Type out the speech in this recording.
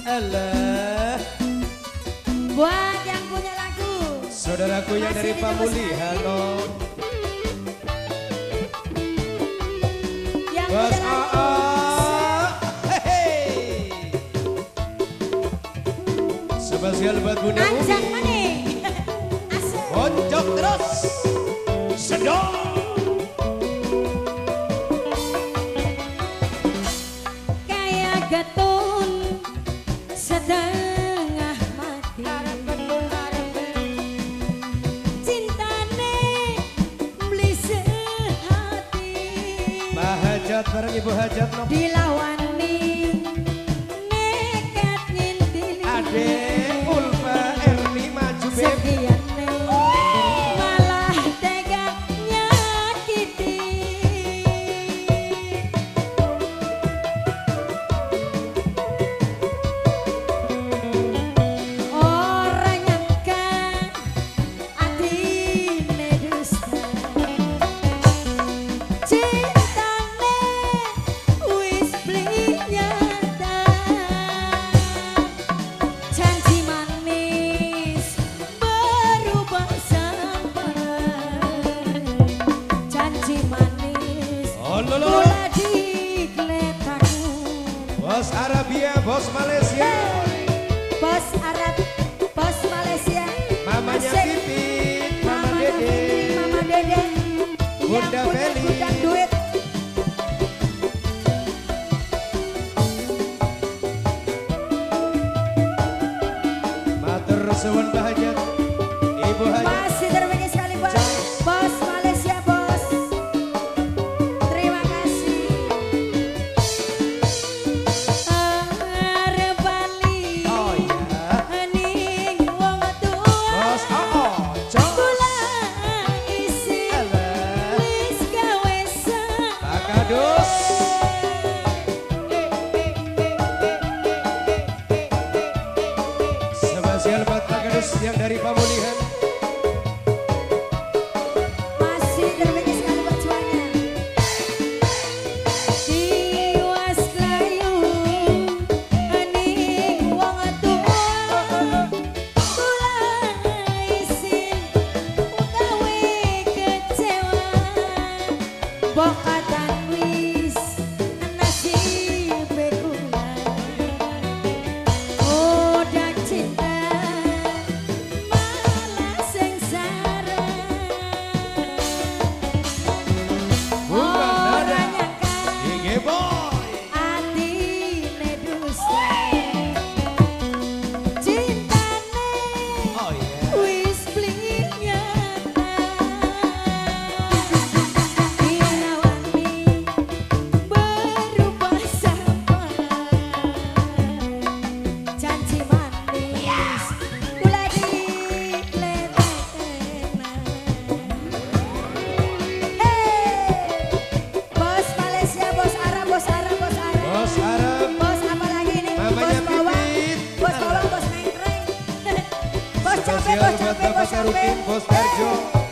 Alah. Buat yang punya lagu, saudaraku yang dari Pamulihan. Yang Bos punya lagu. Spesial buat Bunda Umi. Ajak mana? Asik. Boncok terus. Sedang. Kayak getun setengah mati. Cintane beli sehati. Mbah Hajat bareng Ibu Hajat nopo. Dilawani nekat ngintili. Adek Ulfa Erni maju beb. Sekiane malah tega nyakiti. Orang nyangka atine dusta. Cintane wis beli nyata. Janji manis berubah sampai. Janji manis Oh lolo. mulai digeletakkan. Bos Arabia, bos Malaysia. Bos Arab, bos Malaysia. Mamanya Asik. Pipit, Mama Mamanya Dede. Fitri, Mama Dede. Bunda Yang punya Feli. gudang duit. Matur suwun Mbah Hajat. Ibu Hajat. Masih terbaik sekali buat bos Malaysia bos. Terima kasih. Arep bali Oh iya. ning wong tua. Bos Cok. Kula isi Alah. wis gawe sak. Pak Kadus. Spesial buat Pak Kadus yang dari Pamulihan. Masih terbaik sekali buat semuanya. Tiwas layu ning wong tua. Kula isin gawe kecewa. Bokatan wis nasibe kula. Udah cinta malah sengsara. Bukan dada. Orang nyangka IG Boy. atine dusta. Cintane Oh iya. wis beli nyata. Dilawani berubah sampai. Janji manis kula digletekna. Bos Malaysia, bos Arab, bos Arab, bos Arab. Bos Arab. Bos apa lagi ini? Mamanya Bos bawang, Pipit. bos bawang, bos nengkreng. Bos capek, Spesial bos buat capek, Bapak bos capek. Sarukin, bos Darjo.